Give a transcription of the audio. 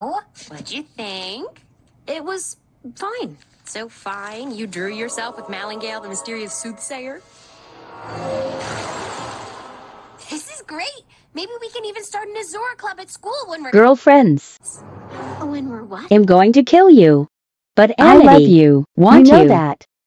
So, what'd you think? It was fine. So fine, you drew yourself with Malingale, the mysterious soothsayer. This is great. Maybe we can even start an Azora club at school when we're Girlfriends. When we're what? I'm going to kill you. But Amity, I love you. Want You know you. that.